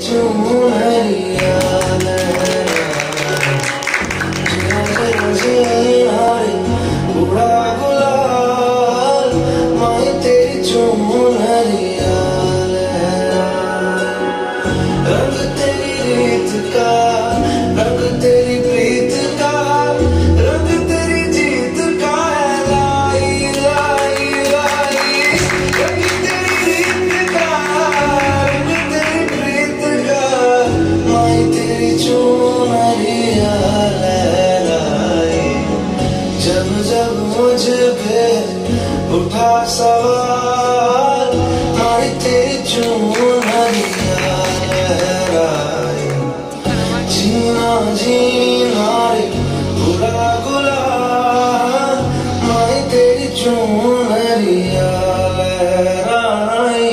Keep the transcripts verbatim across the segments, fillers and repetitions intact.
चुनरिया बुढ़ा गुलाल माई तेरी चुनरिया रंग तेरी रीत का रंग तेरी प्रीत का रंग तेरी जीत का है लाई लाई लाई रंग तेरी रीत का रंग तेरी प्रीत का माई तेरी चुनरिया लहराई जब जब मुझ पे उठा सवाल माई तेरी चुनरिया लहराई जीना जीना रे बुरा गुलाल माई तेरी चुनरिया लहराई।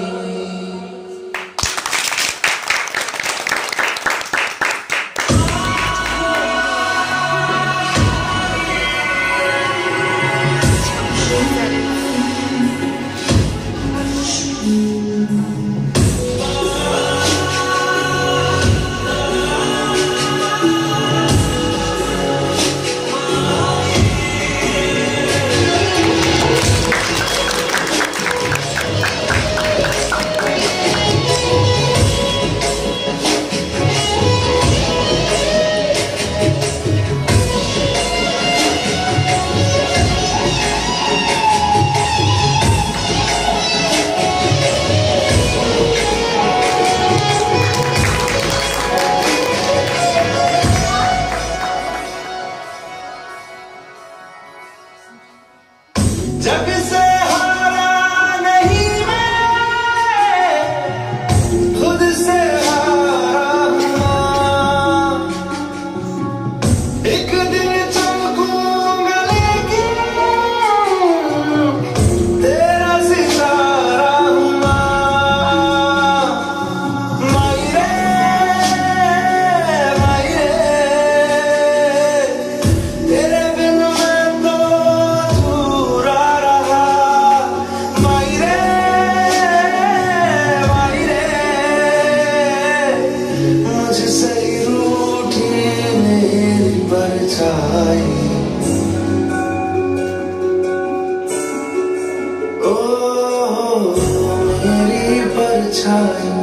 जग से हारा नहीं मैं खुद से हारा हूँ एक दिन चमकूंगा लेकिन तेरा सितारा हूँ माई रे माई रे तेरे बिन मैं तो मुझसे रूठी मेरी परछाई ओ मेरी परछाई।